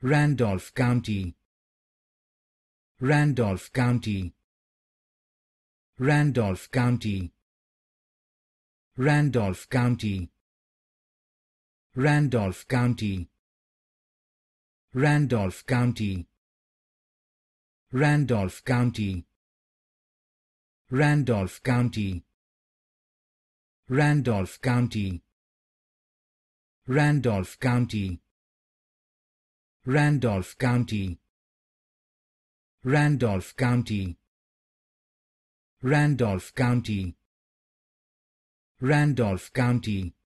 Randolph County, Randolph County, Randolph County, Randolph County, Randolph County, Randolph County, Randolph County, Randolph County, Randolph County, Randolph County, Randolph County, Randolph County, Randolph County, Randolph County,